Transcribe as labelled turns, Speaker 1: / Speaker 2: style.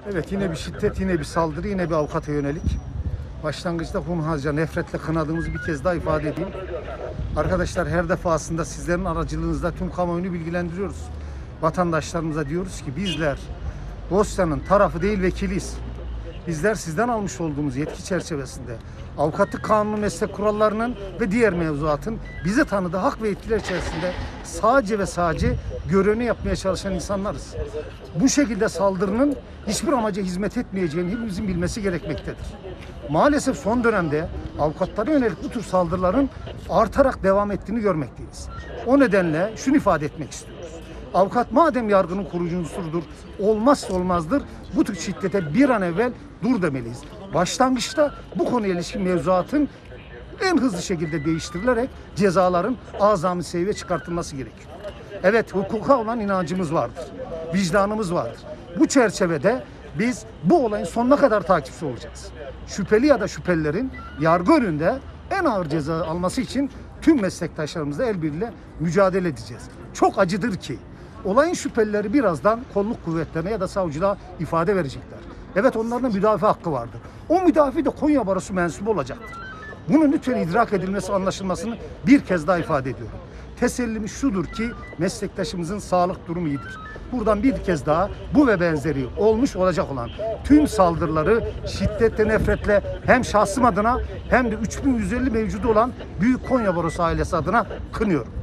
Speaker 1: Evet, yine bir şiddet, yine bir saldırı, yine bir avukata yönelik. Başlangıçta hunharca, nefretle kınadığımızı bir kez daha ifade edeyim. Arkadaşlar, her defasında sizlerin aracılığınızda tüm kamuoyunu bilgilendiriyoruz. Vatandaşlarımıza diyoruz ki bizler dosyanın tarafı değil, vekiliyiz. Bizler sizden almış olduğumuz yetki çerçevesinde avukatlık kanunu, meslek kurallarının ve diğer mevzuatın bize tanıdığı hak ve yetkiler içerisinde sadece ve sadece görevini yapmaya çalışan insanlarız. Bu şekilde saldırının hiçbir amaca hizmet etmeyeceğini hepimizin bilmesi gerekmektedir. Maalesef son dönemde avukatlara yönelik bu tür saldırıların artarak devam ettiğini görmekteyiz. O nedenle şunu ifade etmek istiyoruz. Avukat madem yargının koruyucusudur, olmazsa olmazdır, bu tür şiddete bir an evvel dur demeliyiz. Başlangıçta bu konuya ilişkin mevzuatın en hızlı şekilde değiştirilerek cezaların azami seviyeye çıkartılması gerekiyor. Evet, hukuka olan inancımız vardır, vicdanımız vardır. Bu çerçevede biz bu olayın sonuna kadar takipçisi olacağız. Şüpheli ya da şüphelilerin yargı önünde en ağır ceza alması için tüm meslektaşlarımızla el birliğiyle mücadele edeceğiz. Çok acıdır ki olayın şüphelileri birazdan kolluk kuvvetlerine ya da savcılığa ifade verecekler. Evet, onların müdafaa hakkı vardır. O müdafi de Konya Barosu mensubu olacaktır. Bunun lütfen idrak edilmesi, anlaşılmasını bir kez daha ifade ediyorum. Tesellimiz şudur ki meslektaşımızın sağlık durumu iyidir. Buradan bir kez daha bu ve benzeri olmuş olacak olan tüm saldırıları şiddetle, nefretle hem şahsım adına hem de 3150 mevcudu olan Büyük Konya Barosu ailesi adına kınıyorum.